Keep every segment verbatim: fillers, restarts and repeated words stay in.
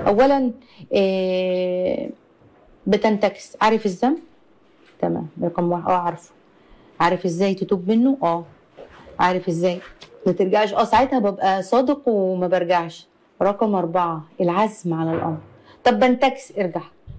اولا آه بتنتكس. عارف الذنب؟ تمام. رقم واحد اه عارفه. عارف ازاي تتوب منه؟ اه عارف ازاي ما ترجعش. اه ساعتها ببقى صادق وما برجعش. رقم أربعة العزم على الأمر. طب بنتكس، ارجع.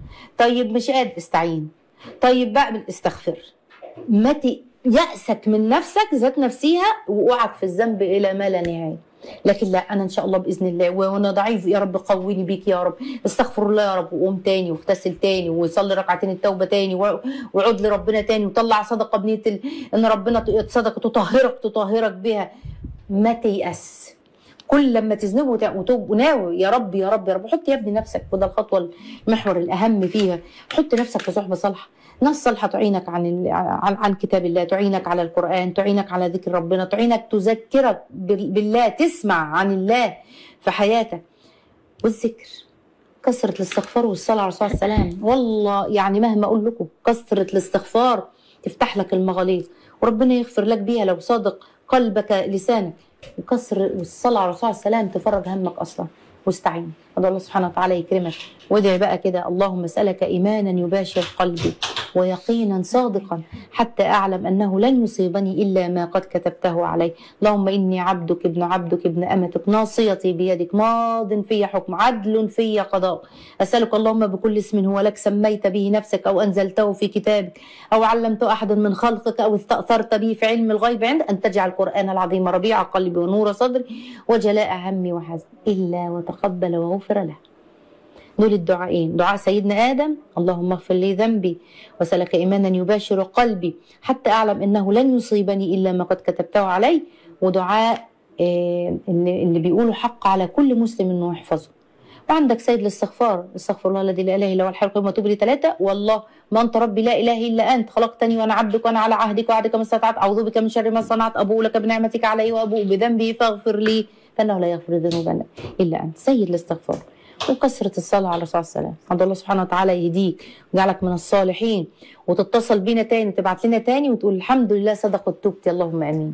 طيب مش قادر، استعين. طيب بقى استغفر. ما ت- يأسك من نفسك ذات نفسيها وقوعك في الذنب إلى ما لا نهاية. لكن لا، أنا إن شاء الله بإذن الله وأنا ضعيف يا رب قويني بيك يا رب، استغفر الله يا رب، وقوم تاني واغتسل تاني وصلي ركعتين التوبة تاني وعود لربنا تاني وطلع صدقة بنية ال... إن ربنا صدقة تطهرك تطهرك بها. ما تيأس. كل لما تذنب وتوب وناوي يا رب يا رب يا رب. حط يا ابني نفسك، وده الخطوه المحور الاهم فيها، حط نفسك في صحبه صالحه، ناس صالحه تعينك عن ال... عن عن كتاب الله، تعينك على القران، تعينك على ذكر ربنا، تعينك تذكرك بالله، تسمع عن الله في حياتك. والذكر، كثره الاستغفار والصلاه على الرسول صلى الله عليه وسلم. والله يعني مهما اقول لكم كثره الاستغفار تفتح لك المغاليق وربنا يغفر لك بيها لو صادق قلبك لسانك. وكسر والصلاه على الرسول صلى الله عليه وسلم تفرج همك اصلا. واستعين، ادعو الله سبحانه وتعالى يكرمك. وادعي بقى كده: اللهم اسالك ايمانا يباشر قلبي ويقينا صادقا حتى اعلم انه لن يصيبني الا ما قد كتبته علي. اللهم اني عبدك ابن عبدك ابن امتك ناصيتي بيدك ماض في حكم عدل في قضاء. اسالك اللهم بكل اسم هو لك سميت به نفسك او انزلته في كتابك او علمته احد من خلقك او استاثرت به في علم الغيب عندك ان تجعل القران العظيم ربيع قلبي ونور صدري وجلاء همي وحزني الا وتقبل وغفر له. دول الدعائين. دعاء سيدنا آدم: اللهم اغفر لي ذنبي وسلك إيمانا يباشر قلبي حتى أعلم أنه لن يصيبني إلا ما قد كتبته علي. ودعاء آه اللي, اللي بيقولوا حق على كل مسلم أنه يحفظه. وعندك سيد الاستغفار: استغفر الله الذي لا اله الا هو الحي القيوم واتوب اليه. ثلاثه: والله ما انت ربي لا اله الا انت خلقتني وانا عبدك وانا على عهدك وعهدك ما استطعت اعوذ بك من شر ما صنعت ابوء لك بنعمتك علي وابوء بذنبي فاغفر لي فانه لا يغفر الذنوب الا انت. سيد الاستغفار وكثره الصلاه على الرسول صلى الله عليه وسلم. الله سبحانه وتعالى يهديك ويجعلك من الصالحين وتتصل بينا تاني، تبعت لنا تاني وتقول الحمد لله صدقت توبتي، اللهم امين.